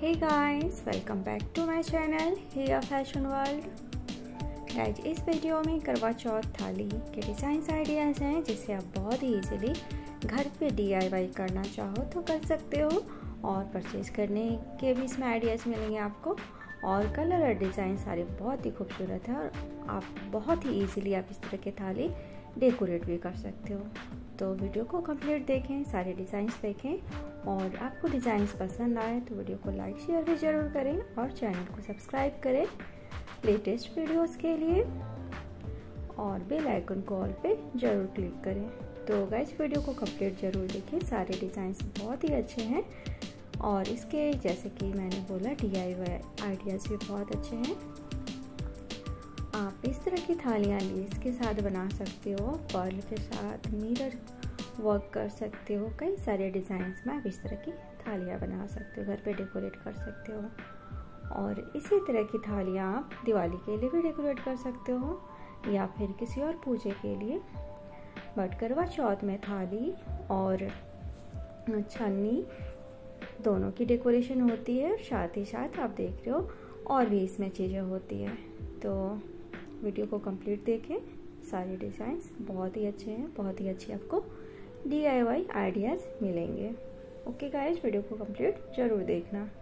Hey guys, welcome back to my channel Hiya fashion world. Guys, इस video में करवा चौथ थाली के डिज़ाइंस आइडियाज़ हैं जिसे आप बहुत ही इजीली घर पे DIY करना चाहो तो कर सकते हो और परचेज करने के भी इसमें आइडियाज़ मिलेंगे आपको। और कलर और डिज़ाइन सारे बहुत ही खूबसूरत है और आप बहुत ही ईजिली आप इस तरह के थाली डेकोरेट भी कर सकते हो। तो वीडियो को कंप्लीट देखें, सारे डिज़ाइंस देखें और आपको डिज़ाइंस पसंद आए तो वीडियो को लाइक शेयर भी ज़रूर करें और चैनल को सब्सक्राइब करें लेटेस्ट वीडियोस के लिए और बेल आइकन को ऑल पे ज़रूर क्लिक करें। तो गाइस, वीडियो को कंप्लीट ज़रूर देखें, सारे डिज़ाइंस बहुत ही अच्छे हैं और इसके जैसे कि मैंने बोला DIY आइडियाज़ भी बहुत अच्छे हैं। आप इस तरह की थालियाँ लेस के साथ बना सकते हो, पर्ल के साथ मिरर वर्क कर सकते हो, कई सारे डिज़ाइंस में आप इस तरह की थालियाँ बना सकते हो, घर पे डेकोरेट कर सकते हो। और इसी तरह की थालियाँ आप दिवाली के लिए भी डेकोरेट कर सकते हो या फिर किसी और पूजे के लिए। बट करवा चौथ में थाली और छन्नी दोनों की डेकोरेशन होती है, साथ ही साथ आप देख रहे हो और भी इसमें चीज़ें होती है। तो वीडियो को कंप्लीट देखें, सारे डिज़ाइंस बहुत ही अच्छे हैं, बहुत ही अच्छे आपको DIY आइडियाज़ मिलेंगे। ओके गाइस, वीडियो को कंप्लीट ज़रूर देखना।